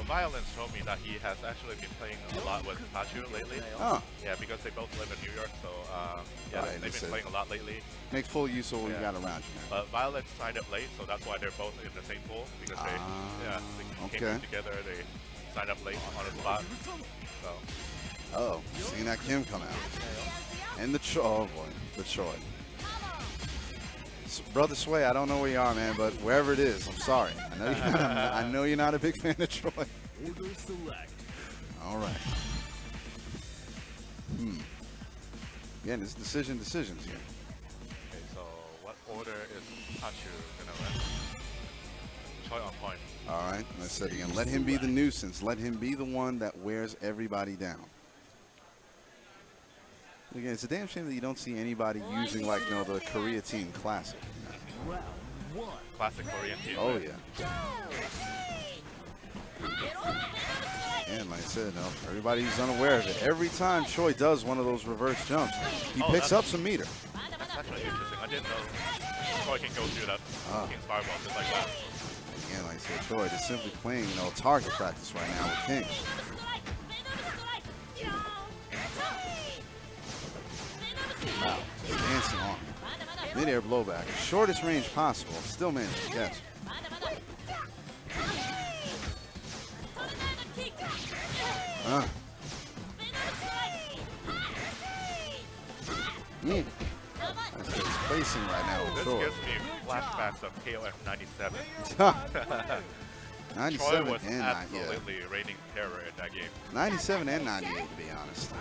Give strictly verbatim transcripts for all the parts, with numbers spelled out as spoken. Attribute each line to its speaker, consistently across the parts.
Speaker 1: Violence told me that he has actually been playing a lot with Pachu lately.
Speaker 2: Oh.
Speaker 1: Yeah, because they both live in New York, so uh, yeah,
Speaker 2: Right,
Speaker 1: they've been playing a lot lately.
Speaker 2: Make full use of what
Speaker 1: yeah.
Speaker 2: you got around you, man.
Speaker 1: But Violence signed up late, so that's why they're both in the same pool, because they,
Speaker 2: ah,
Speaker 1: yeah, they
Speaker 2: okay.
Speaker 1: came together, they signed up late on the spot. So.
Speaker 2: Uh oh, seeing that Kim come out. And the Choi, oh boy, the Choi. Brother Sway, I don't know where you are, man, but wherever it is, I'm sorry. I know you're not, I know you're not a big fan of Troy. All right. Hmm. Again, it's decision decisions here.
Speaker 1: Okay, so what order is Pachu gonna run? Choi on point.
Speaker 2: All right, I said again, let him be the nuisance. Let him be the one that wears everybody down. Again, it's a damn shame that you don't see anybody using, like, you know, the Korea team classic.
Speaker 1: Classic Korean team.
Speaker 2: Oh, yeah. And like I said, no, everybody's unaware of it. Every time Choi does one of those reverse jumps, he
Speaker 1: oh,
Speaker 2: picks up some meter.
Speaker 1: That's actually interesting. I didn't know Choi can go through that
Speaker 2: Ah.
Speaker 1: King's Fireball just like that.
Speaker 2: Again, like I said, Choi just simply playing, you know, target practice right now with King. Wow, dancing on. Mid-air blowback, shortest range possible, still managed to catch. Uh. Mm. That's what he's placing right now with
Speaker 1: This
Speaker 2: Choi.
Speaker 1: gives me flashbacks of K O F ninety-seven.
Speaker 2: ninety-seven
Speaker 1: Choi was
Speaker 2: and
Speaker 1: absolutely
Speaker 2: yeah.
Speaker 1: reigning terror in that game.
Speaker 2: ninety-seven and ninety-eight, to be honest.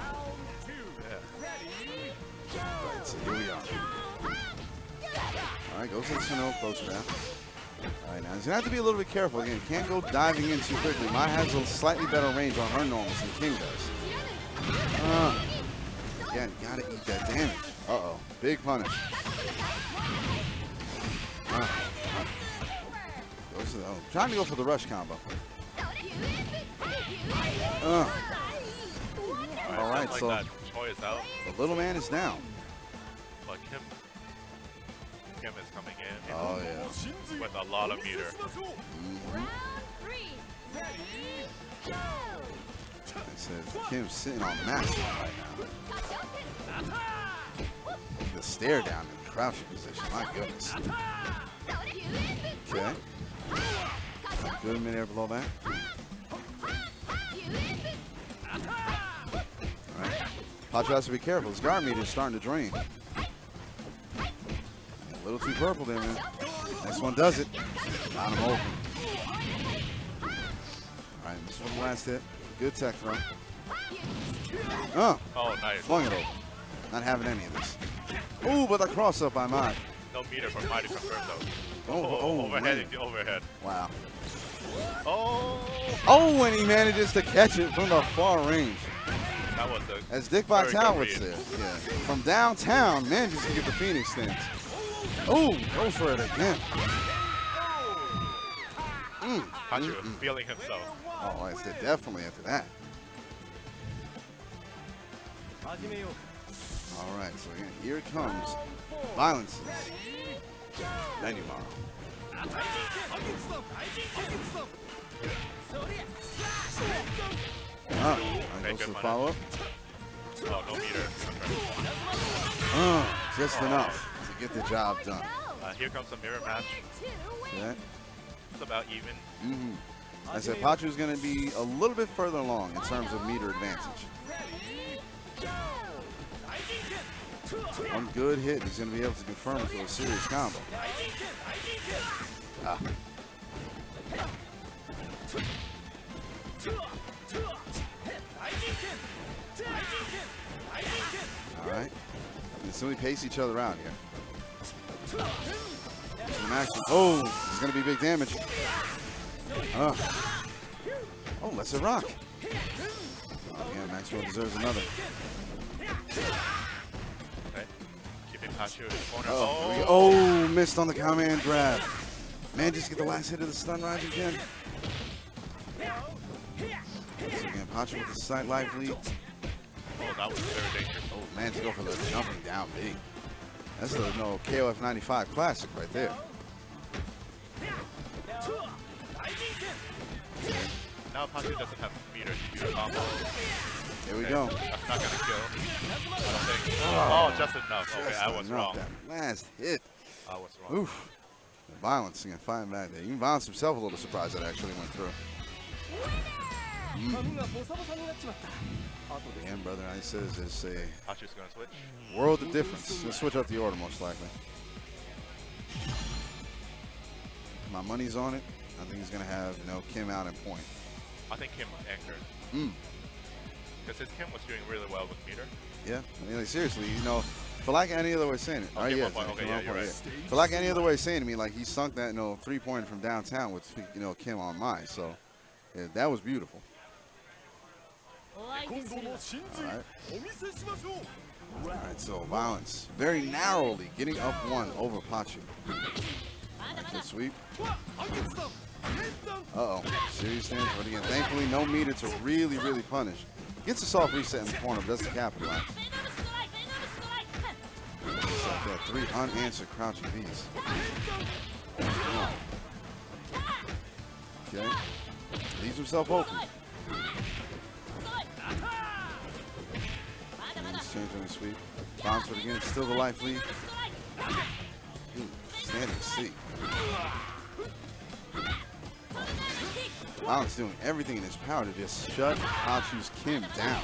Speaker 1: Yeah.
Speaker 2: Right, so here we are. All right, goes to the Sano close trap. All right, now he's gonna have to be a little bit careful. Again, can't go diving in too quickly. Mai has a slightly better range on her normals than King does. Uh, again, gotta eat that damage. Uh-oh, big punish. Uh, uh, goes to the, oh, trying to go for the rush combo. Uh. All right,
Speaker 1: like
Speaker 2: so
Speaker 1: that. Choi is out,
Speaker 2: the little man is down.
Speaker 1: but Kim, Kim is coming in.
Speaker 2: Oh yeah.
Speaker 1: With a lot of meter.
Speaker 2: Mm-hmm. It says Kim's sitting on max right now. The stare down in the crouching position. My goodness. Okay. Good mid air below that. Alright. Pachu has to be careful. His guard meter is starting to drain. A little too purple there, man. Next one does it. Got him open. Alright, this one last hit. Good tech throw. Oh,
Speaker 1: Oh, nice.
Speaker 2: flung it over. Not having any of this. Ooh, but the cross up by Mai.
Speaker 1: No meter from Mai to confirm though.
Speaker 2: Oh,
Speaker 1: Oh,
Speaker 2: oh,
Speaker 1: overhead
Speaker 2: man.
Speaker 1: into overhead.
Speaker 2: Wow.
Speaker 1: Oh,
Speaker 2: Oh, and he manages to catch it from the far range.
Speaker 1: that was a
Speaker 2: As Dick
Speaker 1: very
Speaker 2: Vitale
Speaker 1: good
Speaker 2: would
Speaker 1: read.
Speaker 2: say, yeah. From downtown, manages to get the Phoenix stance. Oh, go for it again. Mm.
Speaker 1: Pachu
Speaker 2: Mm-mm.
Speaker 1: feeling himself.
Speaker 2: Oh, I said definitely after that. All right, so again, here it comes. Violences. Menumaro. Oh,
Speaker 1: Okay,
Speaker 2: goes
Speaker 1: good
Speaker 2: to the
Speaker 1: punish.
Speaker 2: follow-up.
Speaker 1: Oh, no meter.
Speaker 2: Oh, just enough to get the job done.
Speaker 1: Uh, here comes a mirror match.
Speaker 2: Yeah.
Speaker 1: It's about even.
Speaker 2: Mm-hmm. I said Pachu's going to be a little bit further along in terms of meter advantage. One good hit, he's going to be able to confirm it for a serious combo. Ah. All right. And so we pace each other out here. Some action. Oh, it's going to be big damage. Uh. Oh, let's it rock. Oh, yeah, Maxwell deserves another.
Speaker 1: Okay. Keeping Pachu in the corner.
Speaker 2: Oh,
Speaker 1: Oh,
Speaker 2: oh, missed on the command grab. Man, just get the last hit of the stun rise again. So again, Pachu with the slight life lead.
Speaker 1: oh, that was very dangerous.
Speaker 2: Oh, man, to go for the jumping down big. That's the no K O F ninety-five classic right there.
Speaker 1: now Pachu doesn't have meter to do a combo.
Speaker 2: Here we
Speaker 1: Okay,
Speaker 2: go.
Speaker 1: That's not gonna kill. I don't think. Oh, just enough. Okay,
Speaker 2: Just
Speaker 1: I was
Speaker 2: enough.
Speaker 1: wrong.
Speaker 2: That last hit.
Speaker 1: I was wrong.
Speaker 2: Oof. The Violence again, fighting back there. Even Violence himself a little surprised that actually went through. Mm. Again, Brother Ice says it's a
Speaker 1: Pachu's gonna switch.
Speaker 2: world of difference. Let's switch up the order most likely. My money's on it. I think he's going to have, you know, Kim out in point.
Speaker 1: I think Kim anchored.
Speaker 2: Mm.
Speaker 1: Because his Kim was doing really well with meter.
Speaker 2: Yeah, I mean, like, seriously, you know, for like any other way of saying it.
Speaker 1: Oh,
Speaker 2: Right,
Speaker 1: Kim
Speaker 2: yeah,
Speaker 1: one point. Okay, yeah, you're right.
Speaker 2: For like any other way of saying it, I mean, like, he sunk that, you know, three-pointer from downtown with, you know, Kim on mine. So, yeah, that was beautiful. All right. All right, so Violence very narrowly getting up one over Pachu. Right, good sweep. Uh-oh, serious damage, but again, thankfully no meter to really, really punish. Gets a soft reset in the corner, but doesn't capitalize. It's like that three unanswered crouching V's. Okay, leaves himself open. Change on the sweep. Bounce it again. Still the life lead. Ooh, standing C. Violence doing everything in his power to just shut Pachu's Kim down.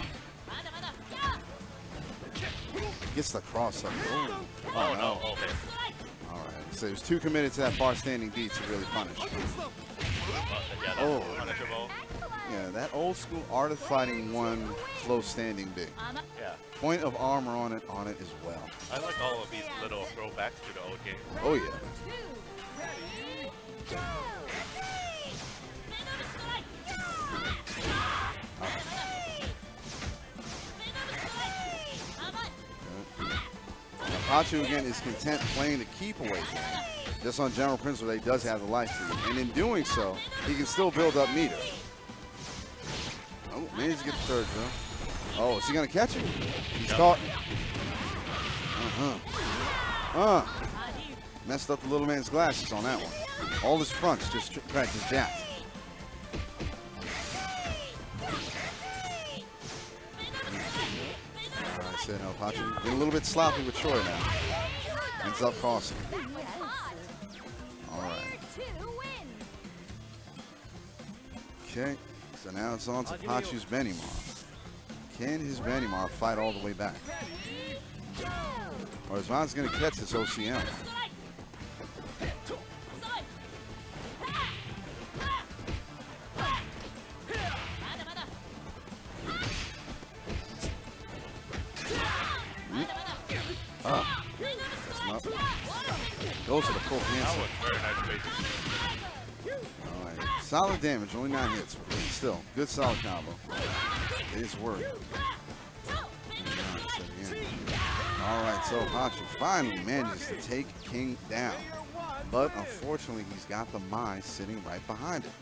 Speaker 2: Gets the cross up. Oh,
Speaker 1: Oh,
Speaker 2: oh
Speaker 1: no.
Speaker 2: no.
Speaker 1: Okay.
Speaker 2: All right. So he was too committed to that far standing D to really punish.
Speaker 1: Uh, yeah, that's
Speaker 2: Oh.
Speaker 1: punishable.
Speaker 2: Yeah, that old school Art of Fighting one close standing D.
Speaker 1: Yeah.
Speaker 2: Point of armor on it on it as well.
Speaker 1: I like all of these little throwbacks to the old game.
Speaker 2: Oh yeah. Pachu again is content playing the keep away game. Just on general principle, that he does have the life lead. And in doing so, he can still build up meter. Oh, managed to get the third drill. Oh, is he gonna catch it? He's caught. Uh-huh. Uh. Messed up the little man's glasses on that one. All his fronts just cracked his jacked. I said no, Pachu. Getting a little bit sloppy with Troy now. Ends up costing. All right. Okay, so now it's on to Pachu's Benimar. Can his Benimar fight all the way back? Or is Von's going to catch this O C M? Ah, that's not. Goes to the full
Speaker 1: That
Speaker 2: cancel.
Speaker 1: was very nice basic.
Speaker 2: All right, solid damage, only nine hits. But still, good solid combo. It is worth it. All right, so Pachu finally manages to take King down. But unfortunately, he's got the Mai sitting right behind him.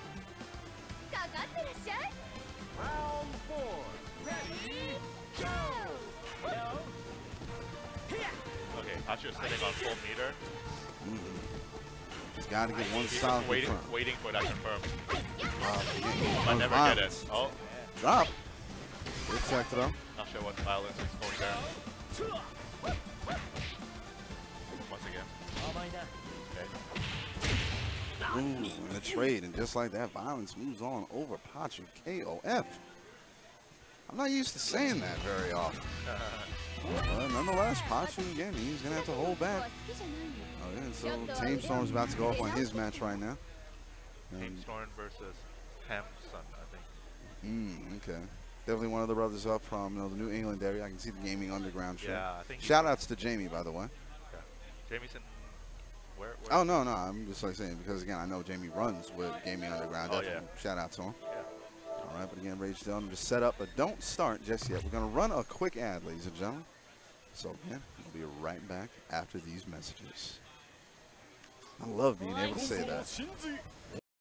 Speaker 1: Okay, Pachu is sitting on full meter.
Speaker 2: Mm-hmm. He's got to get one
Speaker 1: He's
Speaker 2: solid
Speaker 1: just waiting,
Speaker 2: confirm.
Speaker 1: waiting for that confirm.
Speaker 2: Wow,
Speaker 1: I never get it. Oh,
Speaker 2: drop. Good tech though.
Speaker 1: not sure what violence is going there. Once again. Okay.
Speaker 2: Ooh, and a trade, and just like that, Violence moves on over Pachu. K O F. I'm not used to saying that very often. But nonetheless, Pachu again, he's going to have to hold back. Oh, yeah, so Tame Storm's about to go up on his match right now.
Speaker 1: Tame Storm versus Hamson, I think.
Speaker 2: Mm, okay. Definitely one of the brothers up from you know, the New England area. I can see the Gaming Underground show.
Speaker 1: Yeah, I think.
Speaker 2: Shout outs to Jamie, by the way.
Speaker 1: Yeah. Jamieson, where? where
Speaker 2: Oh, no, no. I'm just like saying because, again, I know Jamie runs with Gaming Underground.
Speaker 1: Oh,
Speaker 2: Definitely
Speaker 1: yeah.
Speaker 2: shout out to him.
Speaker 1: Yeah.
Speaker 2: All right, but again, Rage Dillon just set up, but don't start just yet. We're going to run a quick ad, ladies and gentlemen. So, again, we'll be right back after these messages. I love being able to say that.